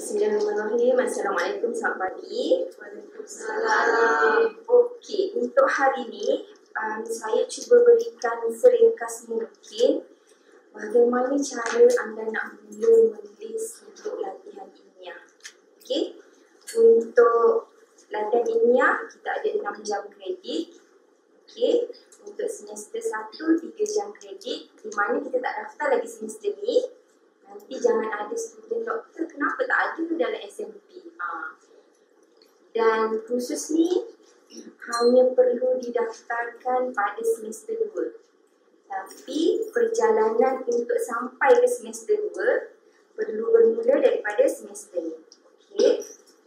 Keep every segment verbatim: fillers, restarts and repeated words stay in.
Bismillahirrahmanirrahim. Assalamualaikum, selamat pagi. Waalaikumsalam. Okey, untuk hari ini um, saya cuba berikan seringkas mungkin bagaimana cara anda nak mula menulis untuk latihan ilmiah. Okey, untuk latihan ilmiah kita ada enam jam kredit. Okey, untuk semester satu tiga jam kredit, di mana kita tak daftar lagi semester ni. Nanti jangan ada student doktor, kenapa tak ada dalam S M P. Ha. Dan khusus ni hanya perlu didaftarkan pada semester dua. Tapi perjalanan untuk sampai ke semester dua perlu bermula daripada semester ni. Okey.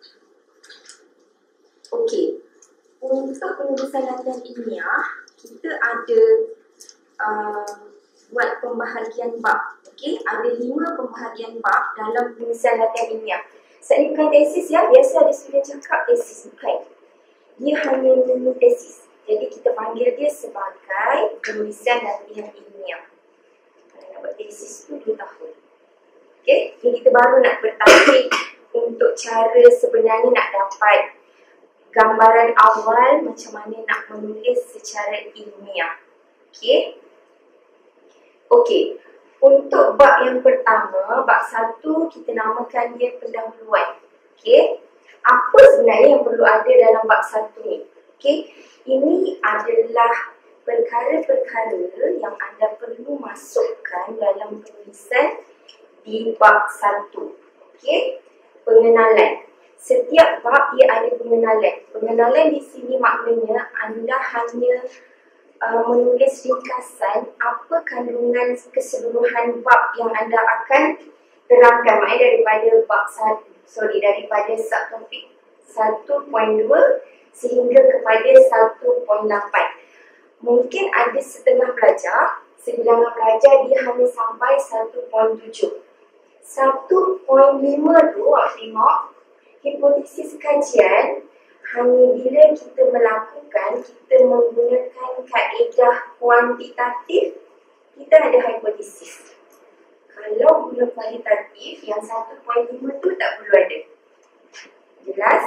Okey. Untuk penulisan latihan ilmiah, kita ada uh, buat pembahagian bab. Okey, ada lima pembahagian bab dalam penulisan latihan ilmiah. Sebab ni bukan tesis ya, biasa ada student cakap tesis, bukan. Dia hanya mini tesis. Jadi kita panggil dia sebagai penulisan latihan ilmiah. Kalau nak buat tesis tu dua tahun. Okey, ni kita baru nak bertahap untuk cara sebenarnya nak dapat gambaran awal macam mana nak menulis secara ilmiah. Okey. Okey. Untuk bab yang pertama, bab satu, kita namakan dia pendahuluan. Okey. Apa sebenarnya yang perlu ada dalam bab satu ni? Okey. Ini adalah perkara-perkara yang anda perlu masukkan dalam penulisan di bab satu. Okey. Pengenalan. Setiap bab dia ada pengenalan. Pengenalan di sini maknanya anda hanya Uh, menulis ringkasan apa kandungan keseluruhan bab yang anda akan terangkan. Maknanya daripada bab satu, sorry, daripada subtopik satu titik dua sehingga kepada satu titik lapan. Mungkin ada setengah pelajar, sebilangan pelajar dia hanya sampai satu titik tujuh. satu titik lima tu, awak tengok, hipotesis kajian. Hanya bila kita melakukan, kita menggunakan kaedah kuantitatif, kita ada hipotesis. Kalau guna kualitatif, yang satu titik lima tu tak perlu ada. Jelas?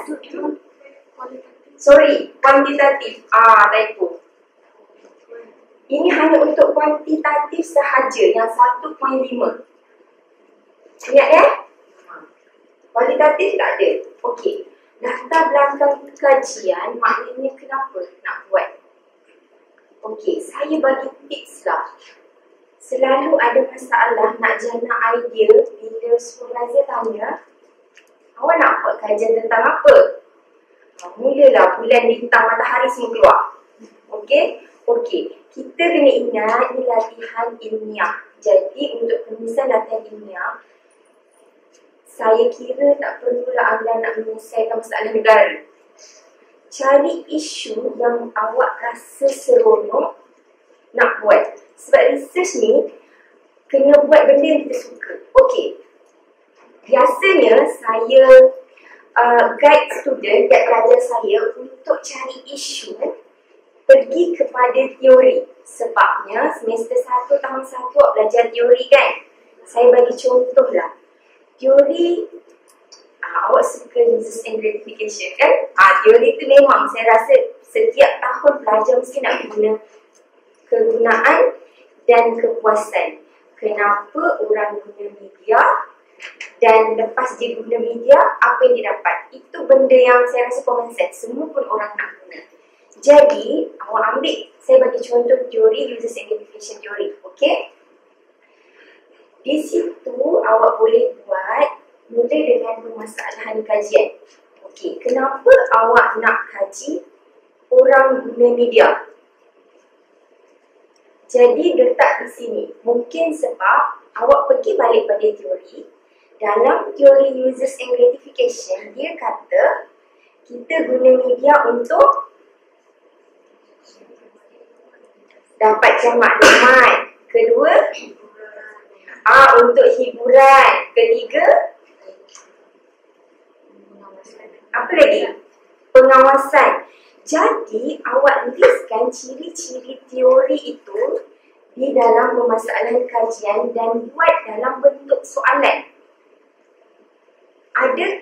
Sorry, kuantitatif. Ah, typo. Ini hanya untuk kuantitatif sahaja, yang satu titik lima. Ingat ya? Kualitatif tak ada. Okey. Latar belakang kajian maknanya kenapa nak buat. Okey, saya bagi tips lah. Selalu ada masalah nak jana idea bila supervisor tanya, awak nak buat kajian tentang apa? Ha, mulalah bulan bintang matahari semua keluar. Okey, okey. Kita kena ingat ni latihan ilmiah. Jadi untuk penulisan latihan ilmiah, saya kira tak perlulah anda nak menyelesaikan masalah negara. Cari isu yang awak rasa seronok nak buat. Sebab research ni kena buat benda yang kita suka. Okey. Biasanya saya uh, guide student, guide pelajar saya untuk cari isu pergi kepada teori. Sebabnya semester satu tahun satu belajar teori kan. Saya bagi contoh lah. Teori, ah, awak suka uses and gratification kan? Ah, teori tu memang saya rasa setiap tahun pelajar mesti nak guna kegunaan dan kepuasan. Kenapa orang guna media dan lepas dia guna media, apa yang dia dapat? Itu benda yang saya rasa common sense. Semua pun orang nak guna. Jadi, awak ambil, saya bagi contoh teori uses and gratification teori. Okay? Di situ awak boleh buat mulai dengan permasalahan kajian. Okey, kenapa awak nak kaji orang guna media? Jadi letak di sini. Mungkin sebab awak pergi balik pada teori. Dalam teori uses and gratification, dia kata kita guna media untuk dapat jamak maklumat. Kedua, Ah, untuk hiburan. Ketiga, apa lagi? Pengawasan. Jadi, awak tuliskan ciri-ciri teori itu di dalam permasalahan kajian dan buat dalam bentuk soalan. Ada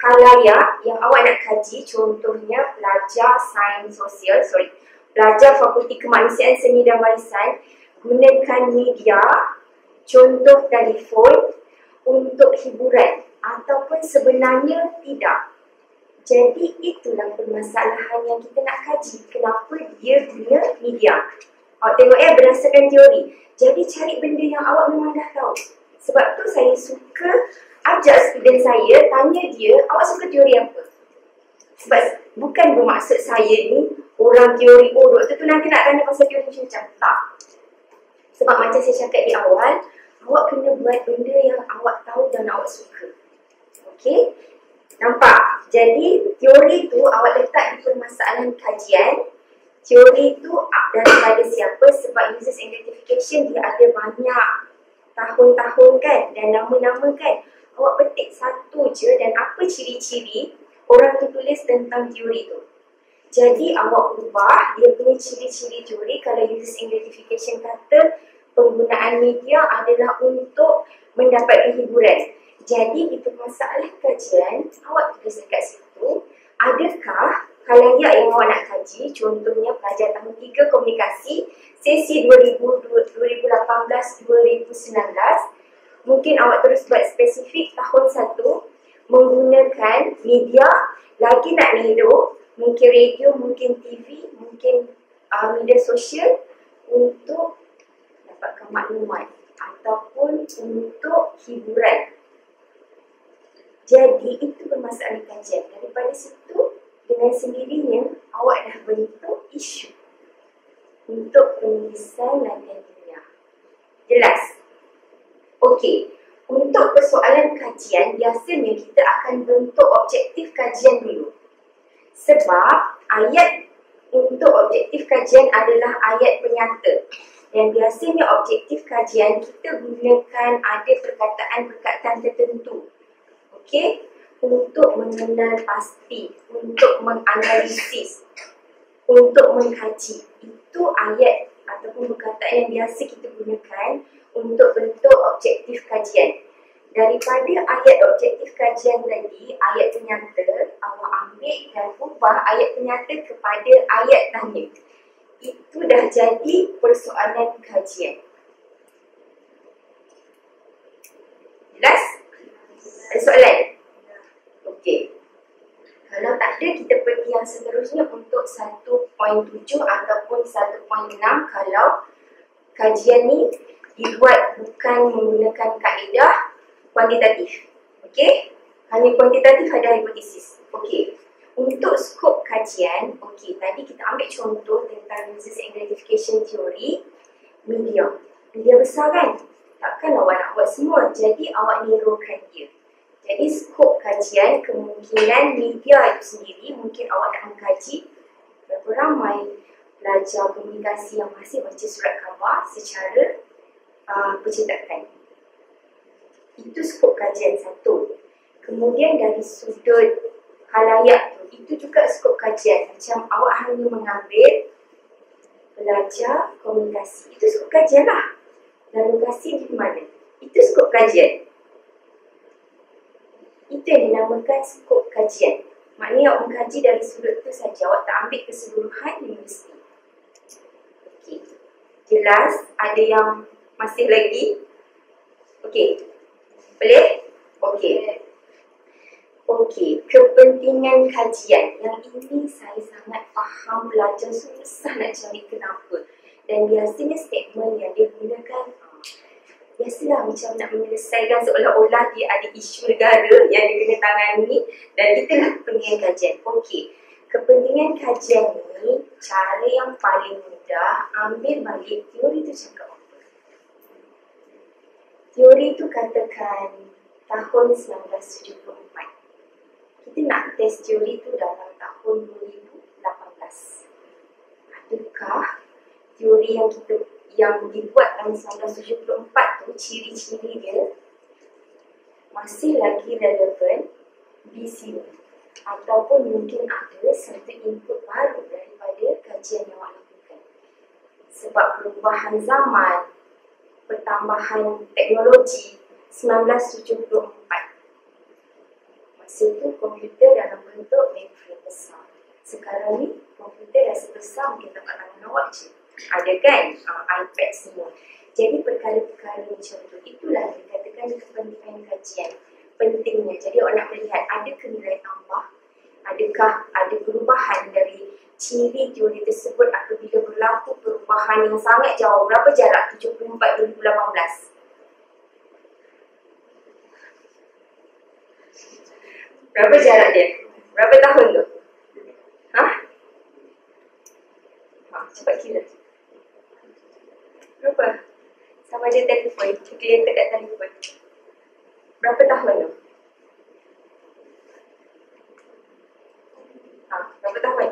khalayak yang awak nak kaji, contohnya pelajar sains sosial, sorry, pelajar Fakulti Kemanusiaan Seni dan Warisan, gunakan media, contoh telefon untuk hiburan ataupun sebenarnya tidak. Jadi itulah permasalahan yang kita nak kaji. Kenapa dia guna media? Awak tengok ya, berdasarkan teori. Jadi cari benda yang awak memang dah tahu. Sebab tu saya suka ajak student saya, tanya dia, awak suka teori apa? Sebab bukan bermaksud saya ni orang teori, oh doktor tu nanti nak tanya pasal teori macam-macam. Tak. Sebab macam saya cakap di awal, awak kena buat benda yang awak tahu dan awak suka. Okey? Nampak? Jadi teori tu awak letak di permasalahan kajian. Teori tu daripada siapa? Sebab users identification dia ada banyak tahun-tahun kan, dan nama-nama kan. Awak petik satu je dan apa ciri-ciri orang tu tulis tentang teori tu. Jadi awak ubah dia punya ciri-ciri teori. Kalau users identification kata penggunaan media adalah untuk mendapatkan hiburan. Jadi itu masalah kajian, awak tulis dekat situ, adakah khalayak yang awak nak kaji, contohnya pelajar tahun tiga komunikasi, sesi dua ribu lapan belas dua ribu sembilan belas, mungkin awak terus buat spesifik tahun satu, menggunakan media, lagi nak niru, mungkin radio, mungkin T V, mungkin uh, media sosial untuk dapatkan maklumat ataupun untuk hiburan. Jadi itu permasalahan kajian. Daripada situ, dengan sendirinya awak dah bentuk isu untuk penulisan latihan ilmiah. Jelas? Okey. Untuk persoalan kajian, biasanya kita akan bentuk objektif kajian dulu. Sebab ayat untuk objektif kajian adalah ayat penyata. Dan biasanya objektif kajian kita gunakan ada perkataan-perkataan tertentu. Okey, untuk mengenal pasti, untuk menganalisis, untuk mengkaji. Itu ayat ataupun perkataan yang biasa kita gunakan untuk bentuk objektif kajian. Daripada ayat objektif kajian tadi, ayat penyata, awak ambil dan ubah ayat penyata kepada ayat tanya. Itu dah jadi persoalan kajian. Jelas? Ada soalan? Okey. Kalau tak ada, kita pergi yang seterusnya untuk satu titik tujuh ataupun satu titik enam kalau kajian ni dibuat bukan menggunakan kaedah kuantitatif. Okey? Hanya kuantitatif, ada hipotesis. Okey. Untuk skop kajian, okey, tadi kita ambil contoh tentang users identification theory, media. Media besar kan? Takkan awak nak buat semua, jadi awak nirukan dia. Jadi skop kajian, kemungkinan media itu sendiri, mungkin awak nak mengkaji berapa ramai pelajar komunikasi yang masih baca surat khabar secara uh, percetakan. Itu skop kajian satu. Kemudian dari sudut khalayak tu, itu juga skop kajian. Macam awak hanya mengambil pelajar komunikasi. Itu skop kajian lah. Dan lokasi di mana? Itu skop kajian. Itu yang dinamakan skop kajian. Maknanya awak mengkaji dari sudut tu saja. Awak tak ambil keseluruhan universiti. Okey. Jelas? Ada yang masih lagi? Okey. Boleh? Okey. Okey. Kepentingan kajian. Yang ini saya sangat faham pelajar susah nak cari kenapa. Dan biasanya statement yang dia gunakan, biasalah macam nak menyelesaikan seolah-olah dia ada isu negara yang dia kena tangani, dan itulah kepentingan kajian. Okey, kepentingan kajian ni, cara yang paling mudah, ambil balik teori tu cakap apa. Teori tu katakan tahun seribu sembilan ratus tujuh puluh empat. Kita nak test teori tu dalam tahun dua ribu lapan belas. Adakah teori yang kita yang dibuat tahun seribu sembilan ratus tujuh puluh empat tu, ciri-ciri dia masih lagi relevan di sini? Ataupun mungkin ada satu input baru daripada kajian yang awak lakukan. Sebab perubahan zaman, pertambahan teknologi seribu sembilan ratus tujuh puluh empat. Masa tu komputer dalam bentuk mainframe besar. Sekarang ni komputer dah sebesar mungkin tempat tangan awak je. Ada kan uh, iPad semua. Jadi perkara-perkara macam tu, itulah yang dikatakan kepentingan kajian. Pentingnya, jadi awak nak melihat adakah nilai tambah, adakah ada perubahan dari ciri teori tersebut apabila berlaku perubahan yang sangat jauh. Berapa jarak tujuh puluh empat dua ribu lapan belas? Berapa jarak dia? Berapa tahun tu? Ha? Ha, cepat kira. Berapa? Sama ada telefon, kita dekat telefon. Berapa tahun tu? Ha, berapa tahun?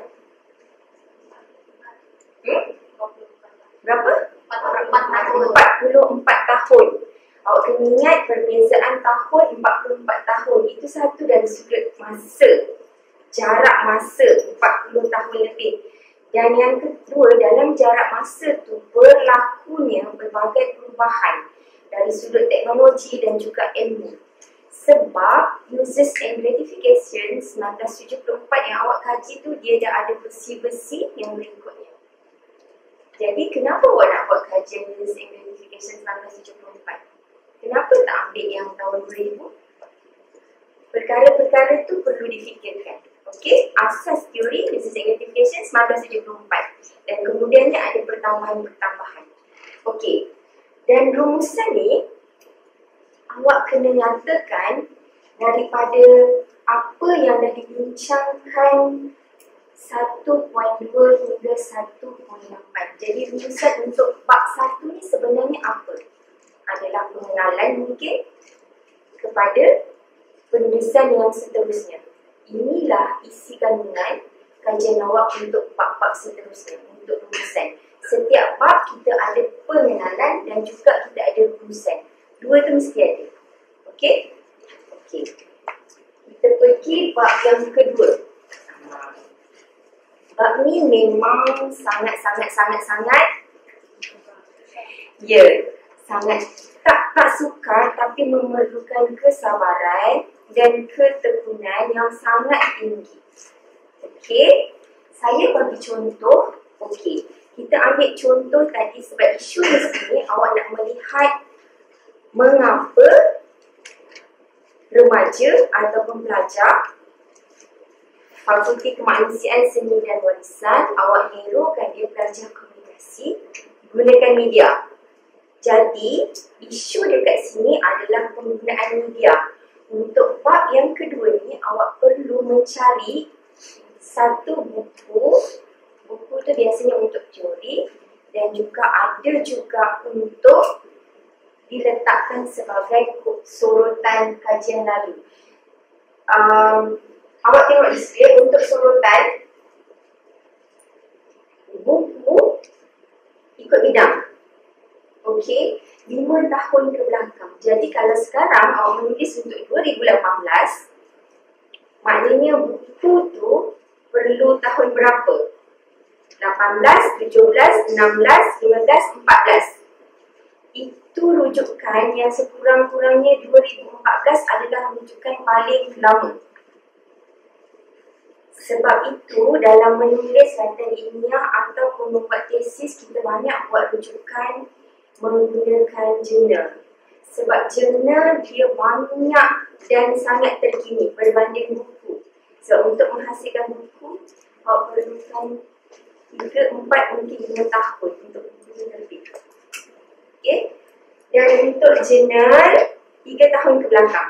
Hmm? Berapa? empat puluh empat tahun. Awak kena ingat perbezaan tahun empat puluh empat tahun. Itu satu dari sudut masa. Jarak masa empat puluh tahun lebih. Dan yang kedua, dalam jarak masa tu berlakunya berbagai perubahan dari sudut teknologi dan juga ilmu. Sebab uses and gratification seribu sembilan ratus tujuh puluh empat yang awak kaji tu, dia dah ada versi-versi yang berikutnya. Jadi kenapa awak nak buat kajian uses and gratification seribu sembilan ratus tujuh puluh empat? Kenapa tak ambil yang tahun dua ribu? Perkara-perkara tu perlu difikirkan. Okey, asas teori uses and gratification seribu sembilan ratus tujuh puluh empat. Dan kemudiannya ada pertambahan-pertambahan. Okey, dan rumusan ni awak kena nyatakan daripada apa yang dah dibincangkan satu titik dua hingga satu titik lapan. Jadi rumusan untuk bab satu ni sebenarnya apa? Adalah pengenalan mungkin kepada penulisan yang seterusnya. Inilah isi kandungan kajian awak untuk bab-bab seterusnya, untuk rumusan. Setiap bab kita ada pengenalan dan juga kita ada rumusan. Dua tu mesti ada. Okey? Okey. Kita pergi bab yang kedua. Bab ni memang sangat-sangat-sangat-sangat ya, sangat tak tak sukar tapi memerlukan kesabaran dan ketekunan yang sangat tinggi. Okey? Saya bagi contoh. Okey. Kita ambil contoh tadi sebab isu di sini awak nak melihat mengapa remaja ataupun pelajar Fakulti Kemanusiaan Seni dan Warisan, awak hero kan dia pelajar komunikasi gunakan media. Jadi, isu dekat sini adalah penggunaan media. Untuk bab yang kedua ni, awak perlu mencari satu buku. Buku tu biasanya untuk teori dan juga ada juga untuk diletakkan sebagai sorotan kajian lalu. Um, awak tengok display untuk sorotan buku ikut bidang. Okey, lima tahun ke belakang. Jadi kalau sekarang awak menulis untuk dua ribu lapan belas, maknanya buku tu perlu tahun berapa? lapan belas, tujuh belas, enam belas, lima belas, empat belas. Itu rujukan yang sekurang-kurangnya dua ribu empat belas adalah rujukan paling lama. Sebab itu dalam menulis latihan ilmiah ataupun membuat tesis, kita banyak buat rujukan menggunakan jurnal. Sebab jurnal dia banyak dan sangat terkini berbanding buku. So untuk menghasilkan buku, awak perlukan tiga, empat, mungkin lima tahun untuk buku terbit. Okay? Dan untuk jurnal, tiga tahun ke belakang.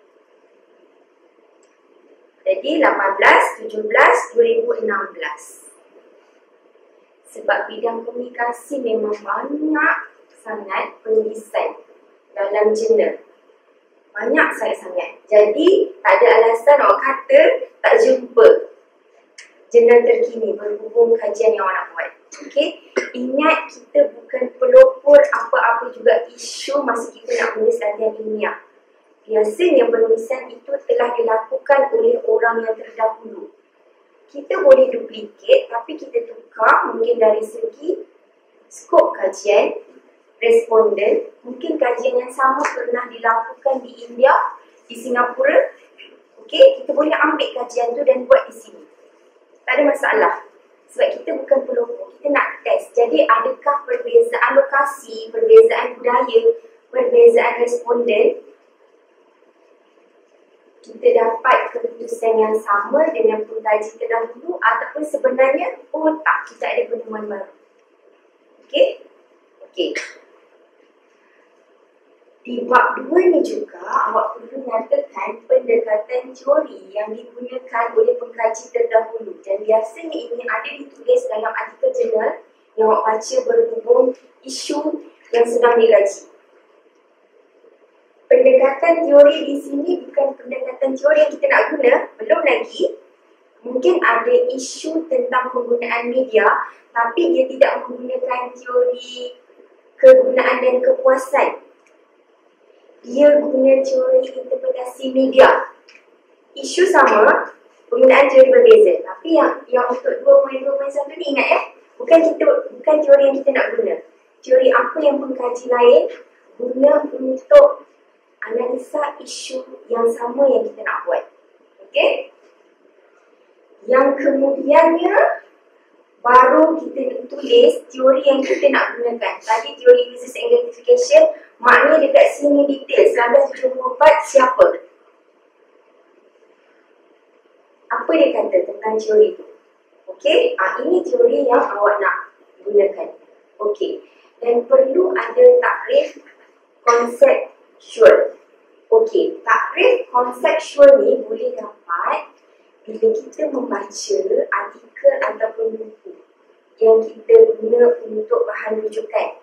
Jadi lapan belas, tujuh belas, dua ribu enam belas. Sebab bidang komunikasi memang banyak sangat penulisan dalam jurnal. Banyak sangat-sangat. Jadi tak ada alasan awak kata tak jumpa jurnal terkini berhubung kajian yang awak nak buat. Okey, ingat kita bukan pelopor apa-apa juga isu masa kita nak menulis latihan ilmiah. Biasanya penulisan itu telah dilakukan oleh orang yang terdahulu. Kita boleh duplikat tapi kita tukar mungkin dari segi skop kajian, responden, mungkin kajian yang sama pernah dilakukan di India, di Singapura. Okey, kita boleh ambil kajian tu dan buat di sini. Tak ada masalah. Sebab kita bukan pelopor, kita nak test. Jadi adakah perbezaan lokasi, perbezaan budaya, perbezaan responden, kita dapat keputusan yang sama dengan pengkaji terdahulu ataupun sebenarnya, oh tak, kita ada penemuan baru. Okey? Okey. Di bab dua ni juga, awak perlu nyatakan pendekatan teori yang digunakan oleh pengkaji terdahulu. Dan biasanya ini ada ditulis dalam artikel jurnal yang awak baca berhubung isu yang sedang dikaji. Pendekatan teori di sini bukan pendekatan teori yang kita nak guna, belum lagi. Mungkin ada isu tentang penggunaan media, tapi dia tidak menggunakan teori kegunaan dan kepuasan. Dia guna teori interpretasi media. Isu sama, penggunaan teori berbeza. Tapi yang yang untuk dua titik dua titik satu ni ingat ya, bukan kita bukan teori yang kita nak guna. Teori apa yang pengkaji lain guna untuk analisa isu yang sama yang kita nak buat. Okey? Yang kemudiannya baru kita tulis teori yang kita nak gunakan. Tadi teori business identification, maknanya dekat sini detail seribu sembilan ratus tujuh puluh empat siapa? Apa dia kata tentang teori itu? Okey, ah, ini teori yang awak nak gunakan. Okey, dan perlu ada takrif konseptual. Okey, takrif konseptual ni boleh dapat bila kita membaca artikel ataupun buku yang kita guna untuk bahan rujukan.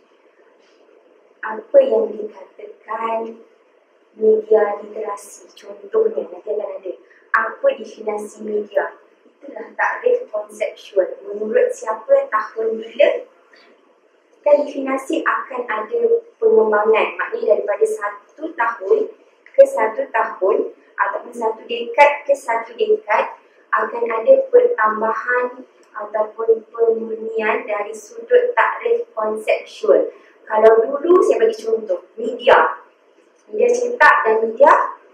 Apa yang dikatakan media literasi, contohnya nanti akan ada. Apa definisi media? Itulah takrif konseptual. Menurut siapa, tahun bila? Kan definisi akan ada pengembangan. Maknanya daripada satu tahun ke satu tahun ataupun satu dekad ke satu dekad akan ada pertambahan ataupun pemurnian dari sudut takrif konseptual. Kalau dulu saya bagi contoh, media. Media cetak dan media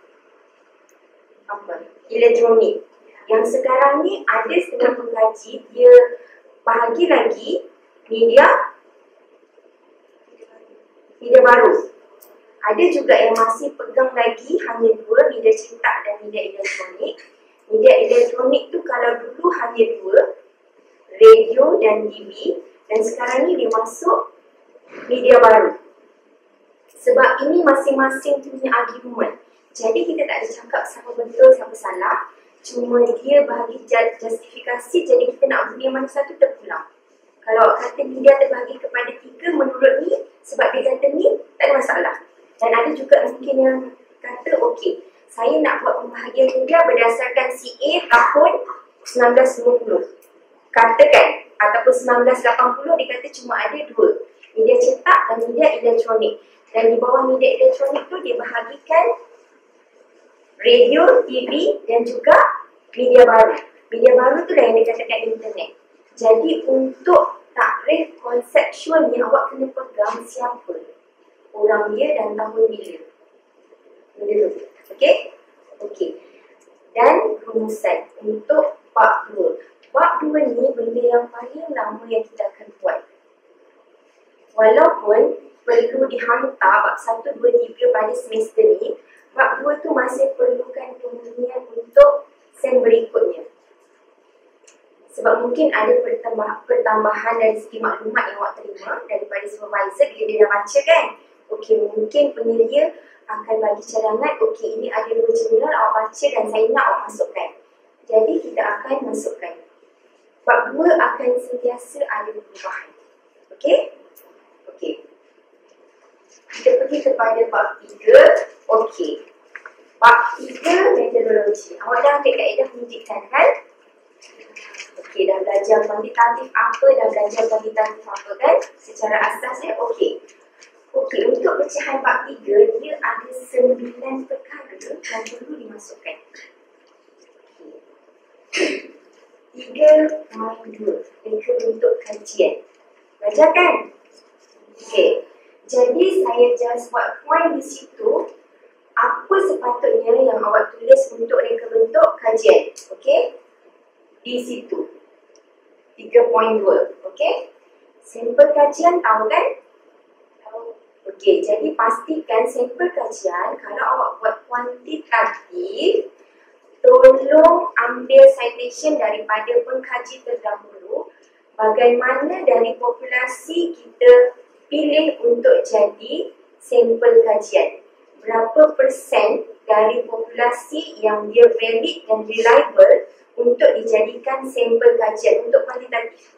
apa? Elektronik. Yang sekarang ni ada setengah pengkaji, dia bahagi lagi media media baru. Ada juga yang masih pegang lagi hanya dua, media cetak dan media elektronik. Media elektronik tu kalau dulu hanya dua, radio dan T V, dan sekarang ni dia masuk media baru. Sebab ini masing-masing punya argument. Jadi kita tak ada cakap siapa betul, siapa salah. Cuma dia bahagi justifikasi, jadi kita nak guna mana satu terpulang. Kalau kata media terbahagi kepada tiga menurut ni, sebab dia kata ni, tak ada masalah. Dan ada juga mungkin yang kata, okey, saya nak buat pembahagian media berdasarkan C A tahun sembilan belas lima puluh. Katakan, ataupun sembilan belas lapan puluh, dia kata cuma ada dua. Media cetak dan media elektronik. Dan di bawah media elektronik tu dia bahagikan radio, T V dan juga media baru. Media baru tu dah yang dikatakan internet. Jadi untuk takrif konseptual ni awak kena pegang siapa, orang dia dan tahun bila. Benda tu. Okey? Okey. Dan rumusan untuk bab dua. Bab dua ni benda yang paling lama yang kita akan buat. Walaupun perlu dihantar bab satu, dua, tiga pada semester ni, bab dua tu masih perlukan pemurnian untuk sem berikutnya. Sebab mungkin ada pertambah, pertambahan dari segi maklumat yang awak terima daripada supervisor bila dia dah baca kan. Okey, mungkin penyedia akan bagi cadangan, okey ini ada dua jurnal awak baca dan saya nak awak masukkan. Jadi kita akan masukkan. Bab dua akan sentiasa ada perubahan. Okey? Okey. Kita pergi kepada bab tiga. Okey. Bab tiga, metodologi. Awak dah ambil kaedah pendidikan kan? Okey, dah belajar kuantitatif apa, dah belajar kuantitatif apa kan? Secara asasnya, okey. Okey, untuk pecahan bab tiga, dia ada sembilan perkara yang perlu dimasukkan. tiga point dua, reka bentuk kajian. Belajar kan? Okey. Jadi saya just buat point di situ. Apa sepatutnya yang awak tulis untuk reka bentuk kajian. Okey? Di situ. tiga titik dua. Okey? Sampel kajian tahu kan? Tahu. Okey, jadi pastikan sampel kajian kalau awak buat kuantitatif, tolong ambil citation daripada pengkaji terdahulu. Bagaimana dari populasi kita pilih untuk jadi sampel kajian. Berapa persen dari populasi yang dia valid dan reliable untuk dijadikan sampel kajian untuk kuantitatif.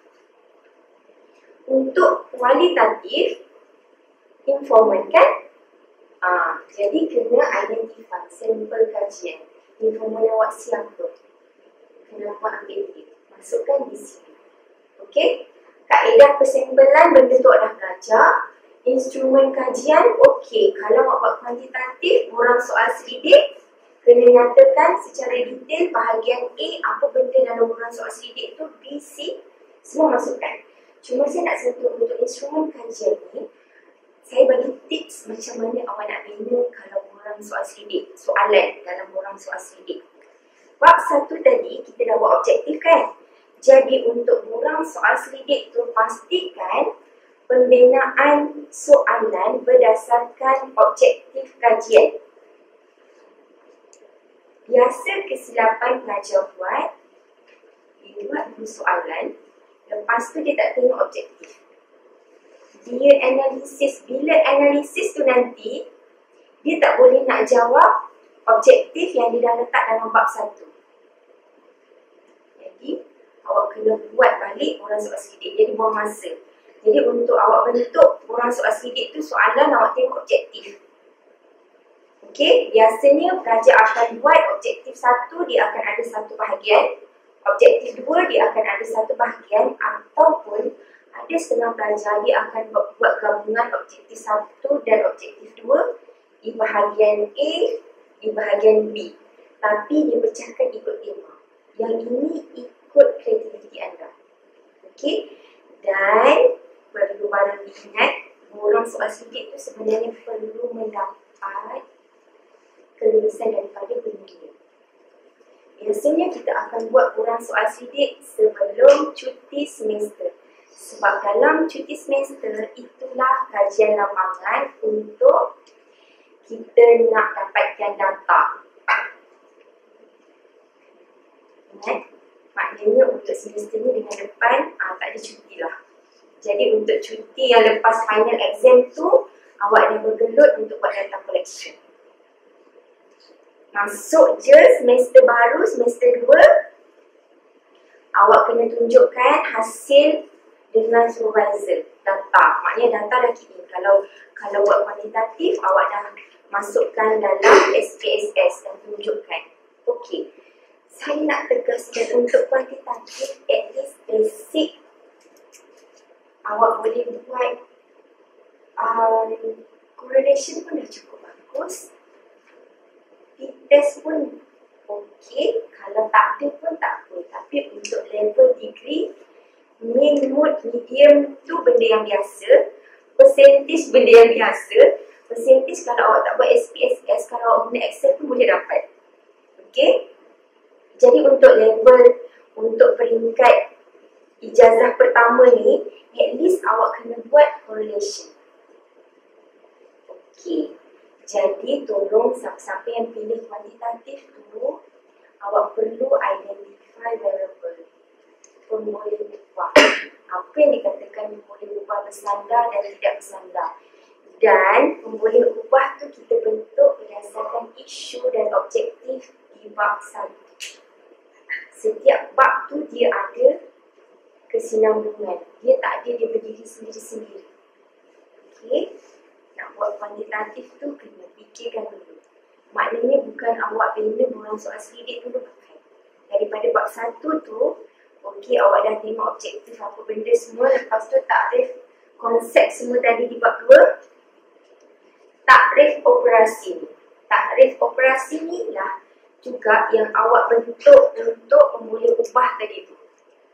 Untuk kualitatif, informan kan? Ah, jadi kena identify sampel kajian. Informan awak siapa? Kenapa ambil dia? Masukkan di sini. Okey? Kaedah persampelan benda tu dah belajar. Instrumen kajian, okey. Kalau awak buat kuantitatif, orang soal selidik, kena nyatakan secara detail bahagian A, apa benda dalam orang soal selidik tu, B, C, semua masukkan. Cuma saya nak sentuh untuk instrumen kajian ni, saya bagi tips macam mana awak nak bina kalau orang soal selidik, soalan dalam orang soal selidik. Bab satu tadi, kita dah buat objektif kan? Jadi untuk orang soal selidik tu, pastikan pembinaan soalan berdasarkan objektif kajian. Biasa kesilapan pelajar buat, dia buat dulu soalan, lepas tu dia tak tengok objektif. Dia analisis, bila analisis tu nanti, dia tak boleh nak jawab objektif yang dia dah letak dalam bab satu. Jadi, awak kena buat balik orang soal selidik, jadi buang masa. Jadi untuk awak bentuk orang soal selidik tu, soalan awak tengok objektif. Okey, biasanya pelajar akan buat objektif satu, dia akan ada satu bahagian. Objektif dua, dia akan ada satu bahagian. Ataupun ada setengah pelajar, dia akan buat gabungan objektif satu dan objektif dua di bahagian A, di bahagian B. Tapi dia pecahkan ikut tema. Yang ini ikut kreativiti anda. Okey, dan perlu baru diingat, orang soal selidik tu sebenarnya perlu mendapat kelulusan daripada penilaian. Biasanya kita akan buat orang soal selidik sebelum cuti semester. Sebab dalam cuti semester itulah kajian lapangan untuk kita nak dapatkan data. Ingat, maknanya untuk semester ni dengan depan ah, tak ada cuti lah. Jadi untuk cuti yang lepas final exam tu, awak dah bergelut untuk buat data collection. Masuk je semester baru, semester dua, awak kena tunjukkan hasil dengan supervisor data. Maknanya data dah kini. Kalau kalau buat kuantitatif, awak dah masukkan dalam S P S S dan tunjukkan. Okey, saya nak tegaskan untuk kuantitatif, at least basic awak boleh buat um, correlation pun dah cukup bagus. Test pun okey, kalau tak ada pun tak apa. Tapi untuk level degree, main, mode, medium tu benda yang biasa. Percentage benda yang biasa. Percentage kalau awak tak buat S P S S, kalau awak guna Excel pun boleh dapat. Okey. Jadi untuk level, untuk peringkat ijazah pertama ni, at least awak kena buat correlation. Okey. Jadi tolong siapa-siapa yang pilih kuantitatif tu, awak perlu identify variable. Pemboleh ubah. Apa yang dikatakan pemboleh ubah bersandar dan tidak bersandar. Dan pemboleh ubah tu kita bentuk berdasarkan isu dan objektif di bab satu. Setiap bab tu dia ada kesinambungan. Dia tak ada dia berdiri sendiri-sendiri. Okey. Nak buat kuantitatif tu kena fikirkan dulu. Maknanya bukan awak bina orang soal selidik dulu pakai. Daripada bab satu tu, okey, awak dah tengok objektif apa benda semua. Lepas tu takrif konsep semua tadi di bab dua. Takrif operasi ni. Takrif operasi ni lah juga yang awak bentuk untuk memboleh ubah tadi tu.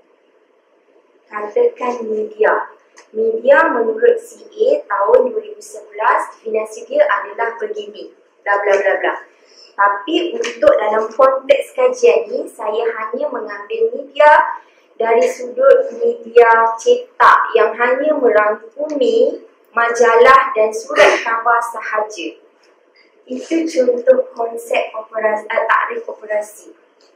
Katakan media. Media menurut C A tahun dua ribu sebelas, definisi dia adalah begini. Bla bla bla bla. Tapi untuk dalam konteks kajian ni, saya hanya mengambil media dari sudut media cetak yang hanya merangkumi majalah dan surat khabar sahaja. Itu contoh konsep operasi, uh, takrif operasi.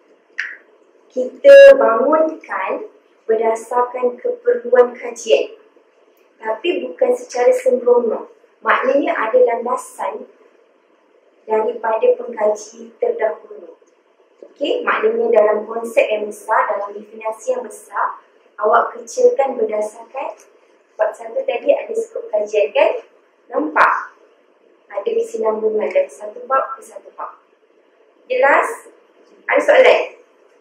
Kita bangunkan berdasarkan keperluan kajian, tapi bukan secara sembrono. Maknanya ada landasan daripada pengkaji terdahulu. Okey, maknanya dalam konsep yang besar, dalam definisi yang besar, awak kecilkan berdasarkan bab satu tadi ada skop kajian kan? Nampak? Ada kesinambungan dari satu bab ke satu bab. Jelas? Ada soalan?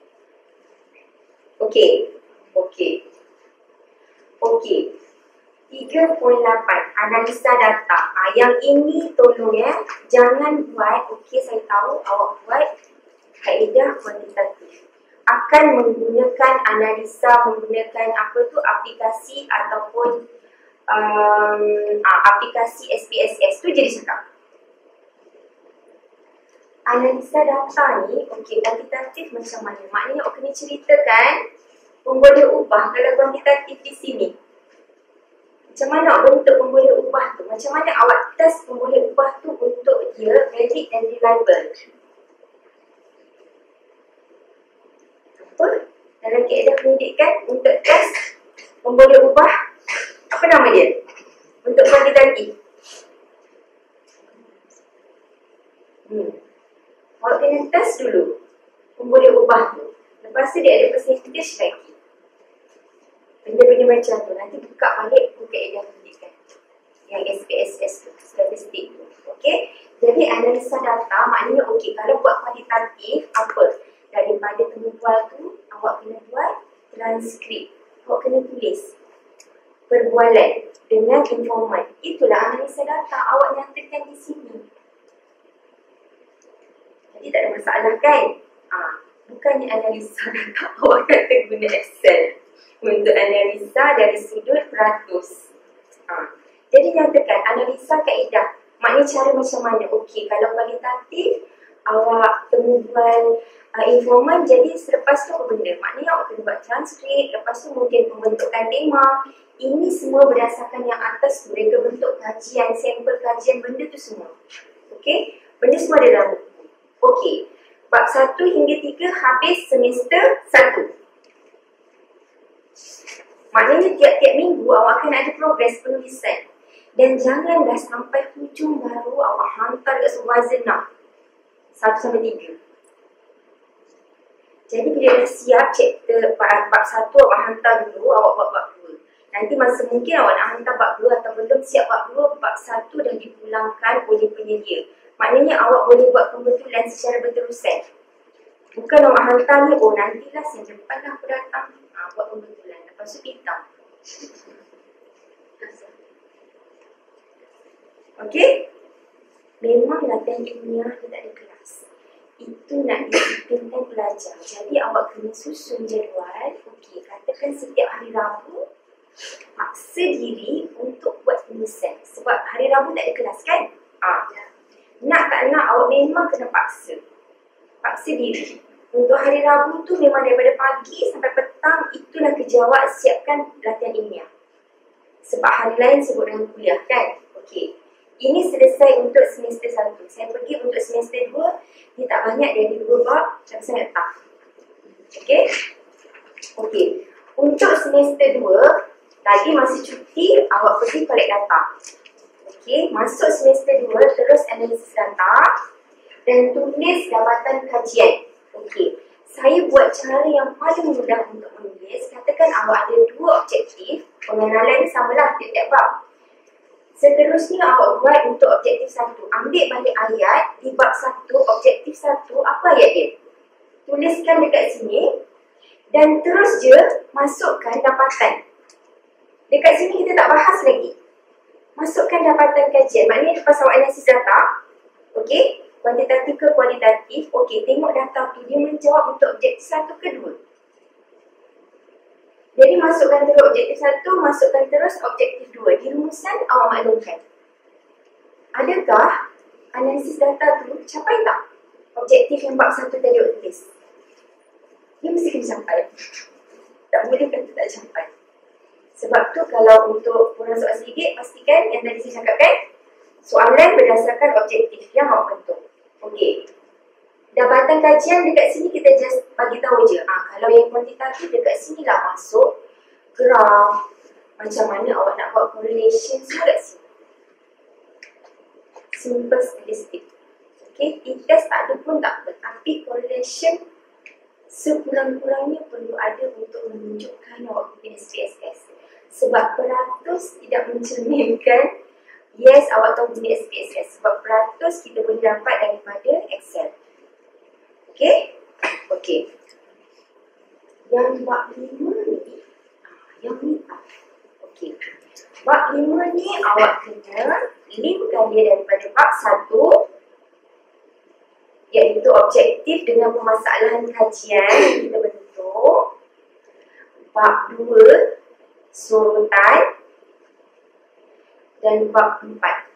Okey. Okey. Okey. tiga titik lapan. Analisa data. Ah, yang ini tolong ya. Jangan buat, okey saya tahu awak buat kaedah kuantitatif. Akan menggunakan analisa, menggunakan apa tu aplikasi ataupun um, ah, aplikasi S P S S tu jadi cakap. Analisa data ni, okey, kuantitatif macam mana? Maknanya awak kena ceritakan pemboleh ubah kalau kuantitatif di sini. Macam mana awak bentuk pemboleh ubah tu? Macam mana awak test pemboleh ubah tu untuk dia valid dan reliable? Apa? Dalam kaedah pendidikan untuk test pemboleh ubah, apa nama dia? Untuk kuantitatif. Hmm. Awak kena test dulu pemboleh ubah tu. Lepas tu dia ada percentage lagi. Benda-benda macam tu. Nanti buka balik buku kaedah pendidikan yang S P S S tu, statistik tu. Okey? Jadi analisa data maknanya okey, kalau buat kuantitatif apa? Daripada temubual tu, awak kena buat transkrip. Awak kena tulis perbualan dengan informan. Itulah analisa data. Awak nyatakan di sini. Jadi tak ada masalah kan? Ah, bukannya analisa data awak kata guna Excel untuk analisa dari sudut peratus. Ha. Jadi nyatakan analisa kaedah. Maknanya cara macam mana? Okey, kalau kualitatif awak temubual uh, informan, jadi selepas tu apa benda? Maknanya awak kena buat transkrip, lepas tu mungkin pembentukan tema. Ini semua berdasarkan yang atas tu, reka bentuk kajian, sampel kajian, benda tu semua. Okey, benda semua ada dalam buku. Okey, bab satu hingga tiga habis semester satu. Maknanya tiap-tiap minggu awak akan ada progres penulisan. Dan jangan dah sampai hujung baru awak hantar ke Suwazana satu sampai tiga. Jadi bila dah siap chapter bab satu awak hantar dulu, awak buat bab dua. Nanti masa mungkin awak nak hantar bab dua atau belum siap bab dua, bab satu dah dipulangkan oleh penyedia. Maknanya awak boleh buat pembetulan secara berterusan. Bukan awak hantar ni, oh nantilah sen depan lah aku datang. Ha, buat pembetulan. Lepas tu pintar. Okey? Memang latihan ilmiah dia tak ada kelas. Itu nak disiplinkan pelajar. Jadi awak kena susun jadual. Okey, katakan setiap hari Rabu paksa diri untuk buat penulisan. Sebab hari Rabu tak ada kelas kan? Ah, nak tak nak awak memang kena paksa. Paksa diri. Untuk hari Rabu tu memang daripada pagi sampai petang, itulah kerja awak siapkan latihan ilmiah. Sebab hari lain sibuk dengan kuliah kan? Okey. Ini selesai untuk semester satu. Saya pergi untuk semester dua, dia tak banyak, dia ada dua bab, tapi sangat tough. Okey? Okey. Untuk semester dua, lagi masih cuti, awak pergi collect data. Okey, masuk semester dua, terus analisis data dan tulis jabatan kajian. Okey, saya buat cara yang paling mudah untuk menulis. Katakan awak ada dua objektif, pengenalan ni samalah tiap-tiap bab. Seterusnya awak buat untuk objektif satu. Ambil balik ayat di bab satu, objektif satu, apa ayat dia? Tuliskan dekat sini dan terus je masukkan dapatan. Dekat sini kita tak bahas lagi. Masukkan dapatan kajian. Maknanya lepas awak analisis data, okey, kuantitatif ke kualitatif, okey, tengok data tu dia menjawab untuk objektif satu ke dua. Jadi masukkan terus objektif satu, masukkan terus objektif dua. Di rumusan awak maklumkan. Adakah analisis data tu capai tak objektif yang bab satu tadi awak tulis. Dia mesti kena capai. Tak boleh kata tak capai. Sebab tu kalau untuk kurang soal sedikit, pastikan yang tadi saya cakapkan, soalan berdasarkan objektif yang awak bentuk. Okey. Dapatan kajian dekat sini kita just bagi tahu je. Ah, kalau yang kuantitatif dekat sini lah masuk graf, macam mana awak nak buat correlation semua kat sini. Simple statistik. Okay, t-test tak ada pun tak apa. Tapi correlation sekurang-kurangnya perlu ada untuk menunjukkan awak punya S P S S. Sebab peratus tidak mencerminkan yes awak tahu punya S P S S. Sebab peratus kita boleh dapat daripada Excel. Okay? Okay. Yang bab lima ni, yang ni tak. Okay. Bab lima ni awak kena linkkan dia daripada bab satu, iaitu objektif dengan permasalahan kajian yang kita bentuk. Bab dua, sorotan. Dan bab empat.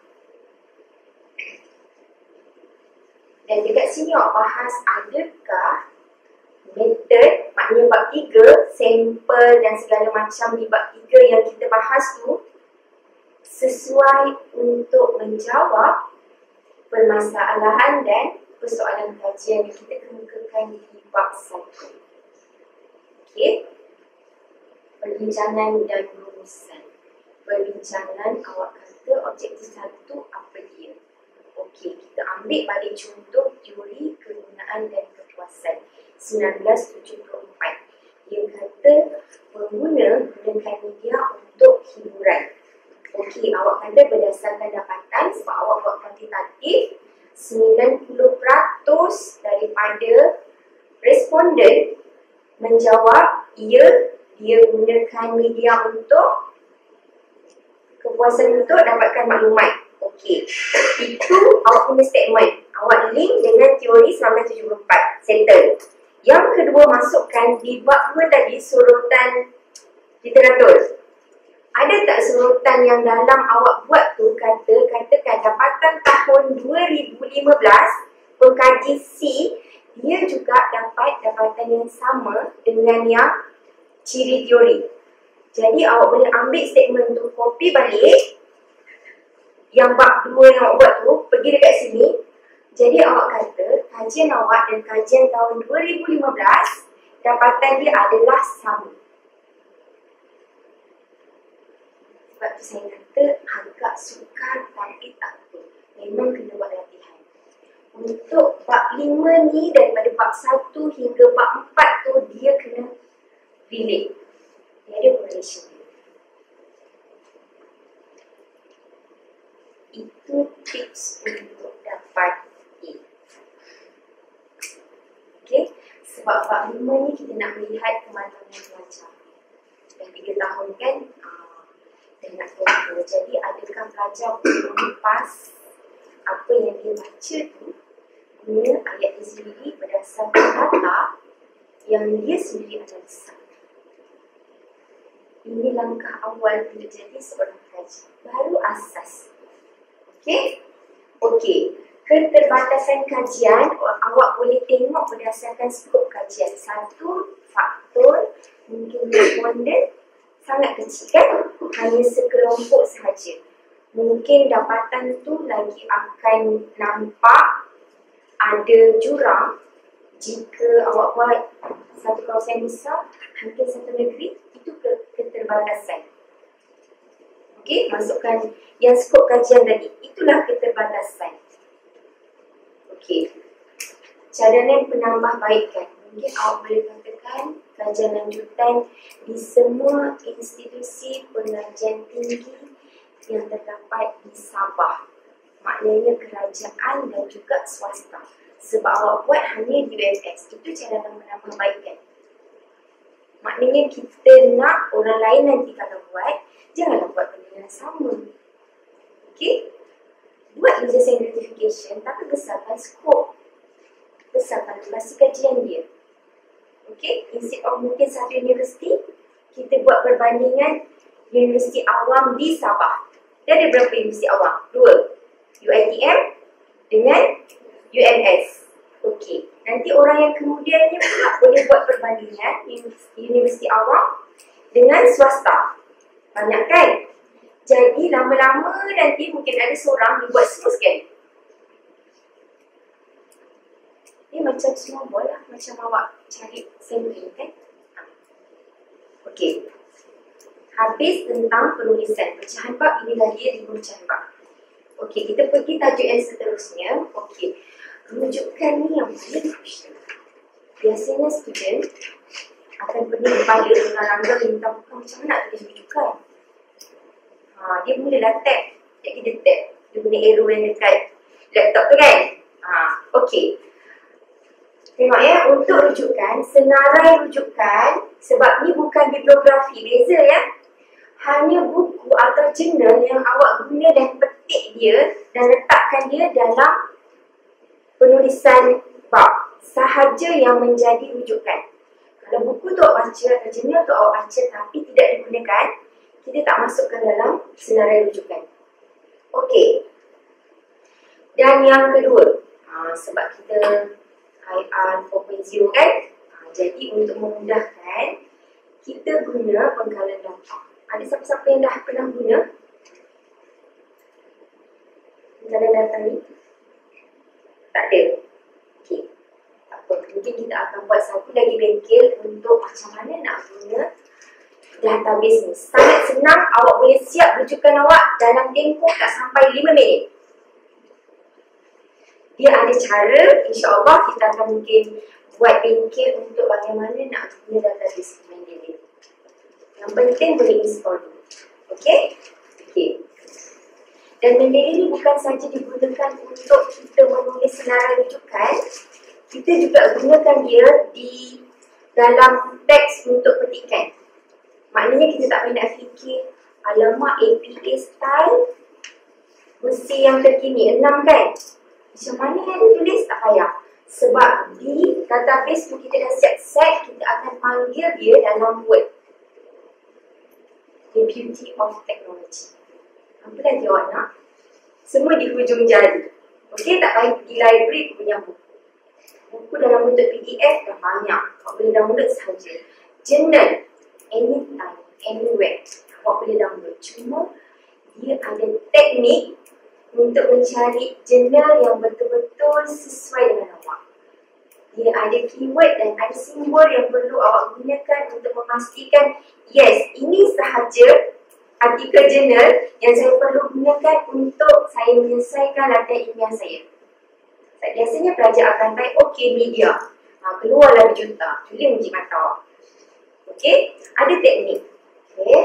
Dan dekat sini awak bahas adakah metod, maknanya bab tiga, sampel dan segala macam di bab tiga yang kita bahas tu sesuai untuk menjawab permasalahan dan persoalan kajian yang kita kemukakan di bab satu. Okey. Perbincangan dan rumusan. Perbincangan awak kata objektif satu apa dia? Okey, kita ambil balik contoh teori kegunaan dan kepuasan seribu sembilan ratus tujuh puluh empat. Dia kata pengguna gunakan media untuk hiburan. Okey, awak kata berdasarkan dapatan sebab awak buat kuantitatif, sembilan puluh peratus daripada responden menjawab ya, dia gunakan media untuk kepuasan untuk dapatkan maklumat. Okey, itu awak punya statement. Awak link dengan teori seribu sembilan ratus tujuh puluh empat. Settle. Yang kedua, masukkan di bab dua tadi sorotan literatur. Ada tak sorotan yang dalam awak buat tu kata, katakan dapatan tahun dua ribu lima belas, pengkaji C, dia juga dapat dapatan yang sama dengan yang ciri teori. Jadi awak boleh ambil statement tu, copy balik yang bab dua yang awak buat tu, pergi dekat sini. Jadi awak kata kajian awak dan kajian tahun dua ribu lima belas dapatan dia adalah sama. Sebab tu saya kata agak sukar tapi tak apa. Memang kena buat latihan. Untuk bab lima ni daripada bab satu hingga bab empat tu dia kena relate. Dia ada correlation. Itu tips untuk dapat A. Okay, sebab bab lima ni kita nak melihat kematangan pelajar. Dah tiga tahun kan, uh, kita nak tahu. Jadi adakah pelajar boleh mengupas apa yang dia baca tu guna ayat dia sendiri berdasarkan data yang dia sendiri analisa. Ini langkah awal untuk jadi seorang kaji. Baru asas. Okey? Okey. Keterbatasan kajian, awak boleh tengok berdasarkan skop kajian. Satu, faktor, mungkin responden sangat kecil kan? Hanya sekelompok sahaja. Mungkin dapatan tu lagi akan nampak ada jurang jika awak buat satu kawasan besar, hampir satu negeri, itu ke keterbatasan. Okey, masukkan yang skop kajian tadi. Itulah keterbatasan. Okey. Cadangan penambahbaikan. Mungkin awak boleh katakan kajian lanjutan di semua institusi pengajian tinggi yang terdapat di Sabah. Maknanya kerajaan dan juga swasta. Sebab awak buat hanya di U M S. Itu cadangan penambahbaikan. Maknanya kita nak orang lain nanti kalau buat, janganlah buat benda yang sama. Okey? Buat user sanctification tapi besarkan skop. Besarkan durasi kajian dia. Okey? Instead of mungkin satu universiti, kita buat perbandingan universiti awam di Sabah. Dia ada berapa universiti awam? Dua. U I T M dengan U M S. Okey, nanti orang yang kemudiannya pula boleh buat perbandingan universiti awam dengan swasta. Banyak kan? Jadi lama-lama nanti mungkin ada seorang dia buat semua sekali. Ini macam semua bola, macam awak cari sampling kan? Okey. Habis tentang penulisan. Pecahan bab, inilah dia lima pecahan bab. Okey, kita pergi tajuk yang seterusnya. Okey. Rujukan ni yang paling crucial. Biasanya student akan pergi kepada dengan langgar minta bukan macam mana nak tulis rujukan. Ha, dia mulalah tab. Jadi dia tab. Dia guna arrow yang dekat laptop tu kan. Ha, okey. Tengok ya, untuk rujukan, senarai rujukan, sebab ni bukan bibliografi, beza ya. Hanya buku atau jurnal yang awak guna dan petik dia dan letakkan dia dalam penulisan bab sahaja yang menjadi rujukan. Kalau buku tu awak baca atau jurnal tu awak baca tapi tidak digunakan, kita tak masukkan dalam senarai rujukan. Okey. Dan yang kedua, ha, sebab kita I R empat kosong kan, ha, jadi untuk memudahkan, kita guna pengkalan data. Ada siapa-siapa yang dah pernah guna pengkalan data ni? Tak ada. Okey. Tak apa. Mungkin kita akan buat satu lagi bengkel untuk macam mana nak guna database ni. Sangat senang, awak boleh siap rujukan awak dalam tempoh tak sampai lima minit. Dia ada cara, insya-Allah kita akan mungkin buat bengkel untuk bagaimana nak guna database Mendeley. Yang penting boleh install dulu. Okey? Okey. Dan Mendeley ni bukan saja digunakan untuk kita menulis senarai rujukan, kita juga gunakan dia di dalam teks untuk petikan. Maknanya kita tak payah nak fikir, alamak A P A style versi yang terkini, enam kan? Macam mana yang tulis? Tak payah. Sebab di database tu kita dah siap set, kita akan panggil dia dalam Word. The beauty of technology. Apa lagi awak nak? Semua di hujung jari. Okey, tak payah pergi library punya buku. Buku dalam bentuk P D F dah banyak. Awak boleh download sahaja. Journal, anytime, anywhere. Awak boleh download. Cuma dia ada teknik untuk mencari jurnal yang betul-betul sesuai dengan awak. Dia ada keyword dan ada simbol yang perlu awak gunakan untuk memastikan, yes, ini sahaja artikel jurnal yang saya perlu gunakan untuk saya menyelesaikan latihan ilmiah saya. Biasanya pelajar akan type, okey, media. Ha, keluarlah berjuta. Tulis uji mata awak. Okey, ada teknik. Okey.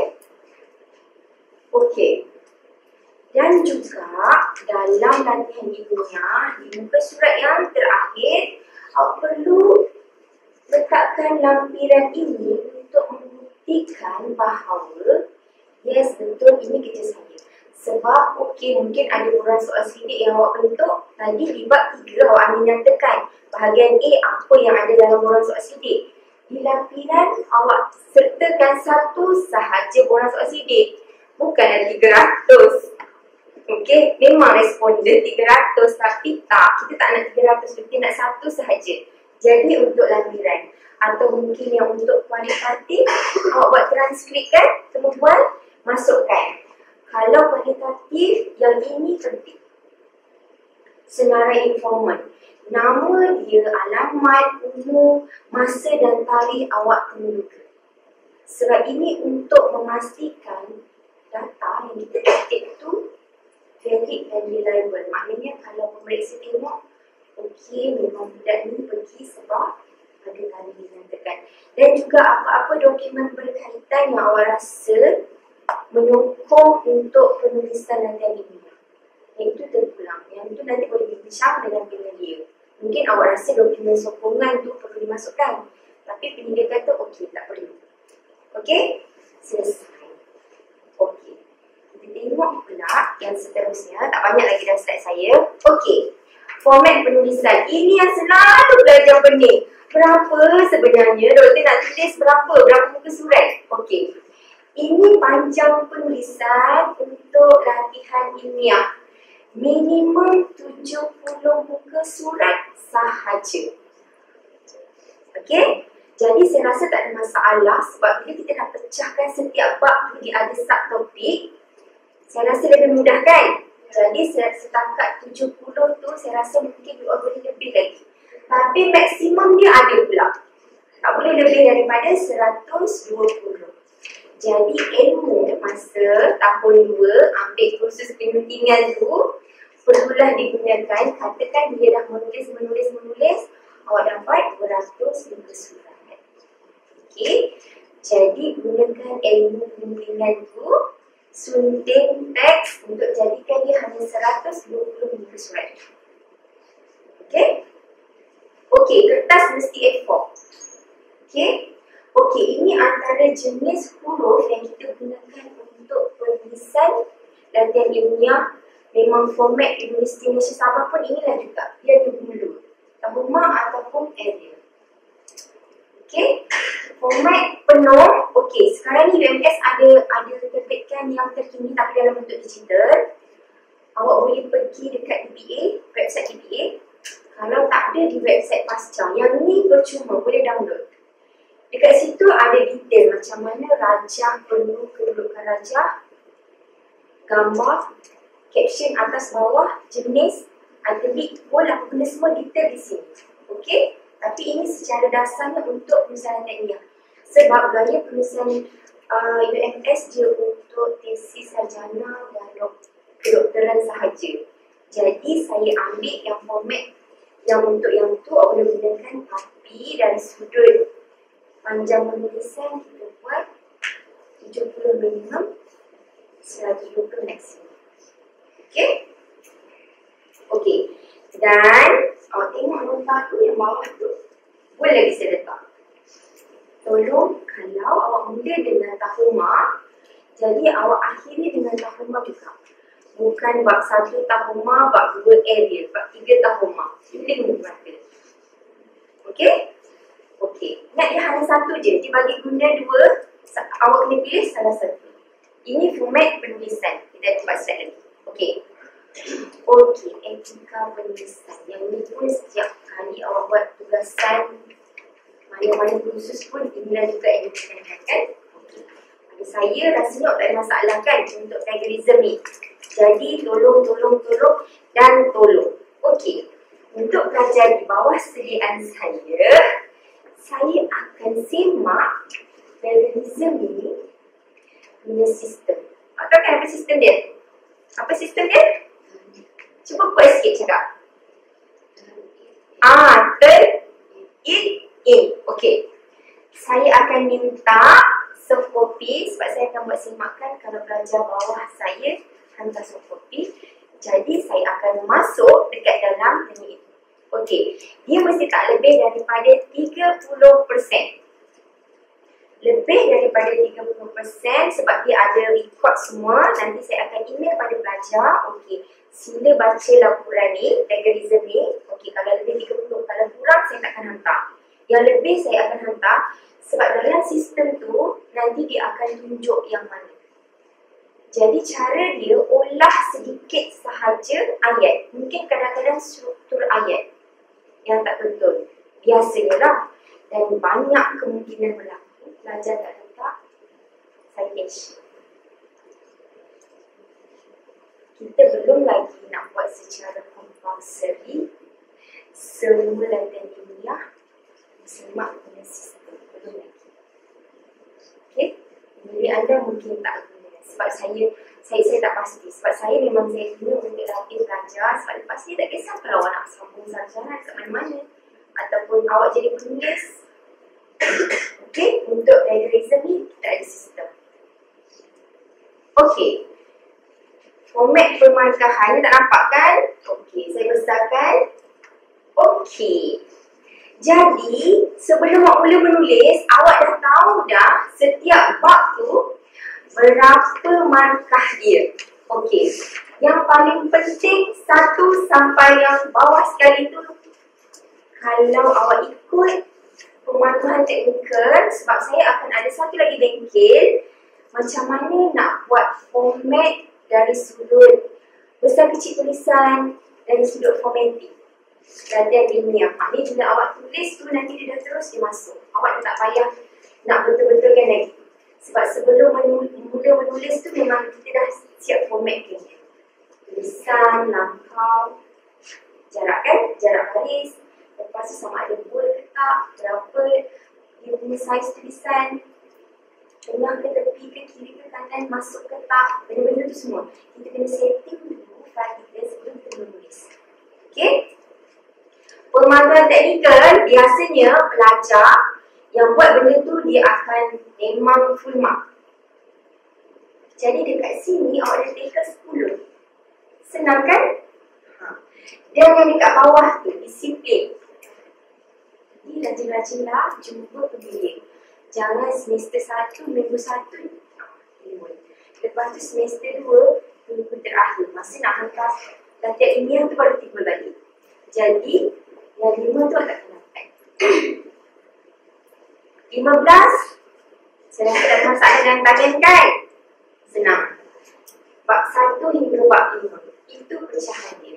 Okey. Dan juga dalam latihan ilmiah, di muka surat yang terakhir, awak perlu letakkan lampiran ini untuk membuktikan bahawa yes, betul, ini kerja saya. Sebab, okey, mungkin ada borang soal sidik yang awak bentuk. Tadi di bab tiga awak ambil nyatakan bahagian A apa yang ada dalam borang soal sidik. Di lampiran awak sertakan satu sahaja borang soal sidik. Bukanlah tiga ratus. Okey, memang responden tiga ratus, tapi tak, kita tak nak tiga ratus, kita nak satu sahaja. Jadi untuk lampiran atau mungkin yang untuk kualitatif, awak buat transkrip kan, kemudian masukkan. Kalau kualitatif, yang ini penting. Senarai informan, nama dia, alamat, umur, masa dan tarikh awak kemudian. Sebab ini untuk memastikan data yang kita ketik tu valid dan reliable. Maknanya kalau pemeriksa tengok, okey, memang budak ni pergi sebab ada tanda dinyatakan. Dan juga apa-apa dokumen berkaitan yang awak rasa menyokong untuk penulisan latihan ilmiah. Yang itu terpulang. Yang itu nanti boleh dibincang dengan penyedia. Mungkin awak rasa dokumen sokongan tu perlu dimasukkan. Tapi penyedia kata, okey, tak perlu. Okey? Selesai. Okey. Kita tengok pula yang seterusnya. Tak banyak lagi dah slide saya. Okey. Format penulisan. Ini yang selalu belajar pening. Berapa sebenarnya doktor nak tulis berapa? Berapa muka surat? Okey. Ini panjang penulisan untuk latihan ilmiah. minimum tujuh puluh muka surat sahaja. Okey? Jadi saya rasa tak ada masalah sebab bila kita dah pecahkan setiap bab tu dia ada subtopik, saya rasa lebih mudah kan? Jadi setakat tujuh puluh tu saya rasa mungkin you all boleh lebih lagi. Tapi maksimum dia ada pula. Tak boleh lebih daripada seratus dua puluh. Jadi ilmu masa tahun dua ambil kursus penuntingan tu perlulah digunakan. Katakan dia dah menulis, menulis, menulis, awak dapat dua ratus muka surat. Okey, jadi gunakan ilmu penuntingan tu, sunting teks untuk jadikan dia hanya seratus dua puluh muka surat. Okey? Okey, kertas mesti A four. Okey? Okey, ini antara jenis huruf yang kita gunakan untuk penulisan latihan ilmiah. Memang format Universiti Malaysia Sabah pun inilah juga. Dia ada hulu, tahuma ataupun Arial. Okey, format penuh. Okey, sekarang ni U M S ada ada terbitkan yang terkini tapi dalam bentuk digital. Awak boleh pergi dekat D B A, website D B A. Kalau tak ada di website Pasca, yang ni percuma, boleh download. Dekat situ ada detail macam mana rajah perlu kedudukan rajah, gambar, caption atas bawah, jenis, italic, bold, apa benda semua detail di sini. Okey? Tapi ini secara dasarnya untuk penulisan ilmiah. Sebab gaya penulisan uh, U M S dia untuk tesis sarjana dan kedokteran sahaja. Jadi saya ambil yang format yang untuk yang tu awak boleh gunakan, tapi dari sudut panjang penulisan kita buat tujuh puluh minimum, seratus dua puluh maksimum. Okey? Okey. Dan awak tengok nota tu yang bawah tu, boleh lagi saya letak. Tolong kalau awak mula dengan tahuma, jadi awak akhiri dengan tahuma juga. Bukan bab satu tahuma, bab dua Arial, bab tiga tahuma. Boleh menggunakan. Okey? Okey. Ingat dia hanya satu je. Dia bagi guna dua, awak kena pilih salah satu. Ini format penulisan. Kita ada empat slide lagi. Okey. Okey, etika penulisan. Yang ni pun setiap kali awak buat tugasan mana-mana khusus pun inilah juga yang ditekankan kan. Okey. Pada saya rasanya tak ada masalah kan untuk plagiarism ni. Jadi tolong, tolong, tolong dan tolong. Okey. Untuk pelajar di bawah sediaan saya, saya akan semak plagiarism ni punya sistem. Awak tahu kan apa sistem dia? Apa sistem dia? Cuba buat sikit cakap. Ah, turn it in. Okey. Saya akan minta soft copy sebab saya akan buat semakan kalau pelajar bawah saya hantar soft copy. Jadi saya akan masuk dekat dalam turn it. Okey. Dia mesti tak lebih daripada tiga puluh peratus. Lebih daripada tiga puluh peratus sebab dia ada record semua. Nanti saya akan email pada pelajar. Okey, sila baca laporan ni, plagiarism ni. Okey, kalau lebih tiga puluh, kalau kurang saya tak akan hantar. Yang lebih saya akan hantar sebab dalam sistem tu nanti dia akan tunjuk yang mana. Jadi cara dia olah sedikit sahaja ayat. Mungkin kadang-kadang struktur ayat yang tak betul. Biasanya lah. Dan banyak kemungkinan berlaku. Pelajar tak letak citation. Kita belum lagi nak buat secara compulsory semua latihan ilmiah semak punya sistem. Belum lagi. Okey? Jadi anda mungkin tak guna. Sebab saya, saya saya tak pasti. Sebab saya memang saya guna untuk latih pelajar. Sebab lepas ni tak kisah kalau awak nak sambung sarjana kat mana-mana. Ataupun awak jadi penulis. Okey, untuk plagiarism ni kita ada sistem. Okey. Format pemarkahan ni tak nampak kan? Okey, saya besarkan. Okey. Jadi, sebelum awak mula menulis, awak dah tahu dah setiap bab tu berapa markah dia. Okey. Yang paling penting satu sampai yang bawah sekali tu, kalau awak ikut pemanduan teknikal, sebab saya akan ada satu lagi bengkel macam mana nak buat format dari sudut Besar kecil tulisan dari sudut formatting. Latihan ilmiah. Ha, ni bila awak tulis tu nanti dia dah terus dia masuk. Awak dah tak payah nak betul-betulkan lagi. Sebab sebelum menul- mula menulis tu memang kita dah siap formatkan. Tulisan, langkau, jarak kan, jarak baris. Lepas tu sama ada bold ke tak, berapa dia punya saiz tulisan, tengah ke tepi ke kiri ke kanan, masuk ke tak, benda-benda tu semua. Kita kena setting dulu file kita sebelum kita menulis. Okay? Pemahaman teknikal biasanya pelajar yang buat benda tu dia akan memang full mark. Jadi dekat sini awak dah taken sepuluh. Senang kan? Ha. Dan yang dekat bawah tu disiplin. Jadi rajin-rajinlah jumpa pembimbing. Jangan semester satu, minggu satu timbul. Lepas tu semester dua, minggu terakhir. Masa nak hantar latihan ilmiah tu baru timbul balik. Jadi yang lima tu agak terlambat. lima belas, saya rasa ada masalah dengan tangan kan? Senang. Bab satu hingga bab lima. Itu pecahan dia.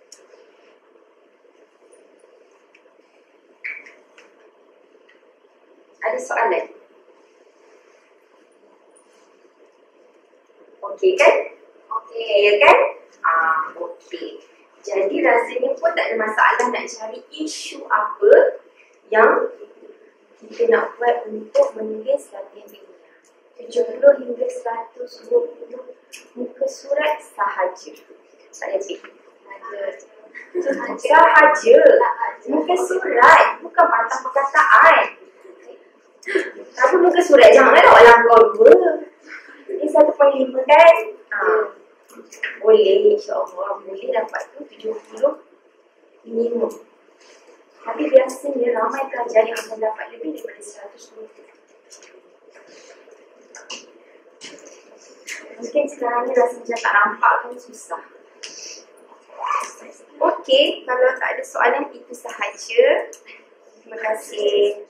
Ada soalan? Okey kan? Okey ya kan? Ah, okey. Jadi rasanya pun tak ada masalah nak cari isu apa yang kita nak buat untuk menulis latihan ilmiah. tujuh puluh hingga seratus dua puluh muka surat sahaja. Saya cik. Sahaja. Muka surat, bukan patah perkataan. Tapi muka surat janganlah awak langkau dua. Ini satu poin lima kan? Ha. Boleh, insyaAllah. Boleh dapat tu tujuh puluh minimum. Tapi biasanya ramai pelajar yang akan dapat lebih daripada seratus dua puluh. Mungkin sekarang ni rasa macam tak nampak kan susah. Okey, kalau tak ada soalan itu sahaja. Terima kasih.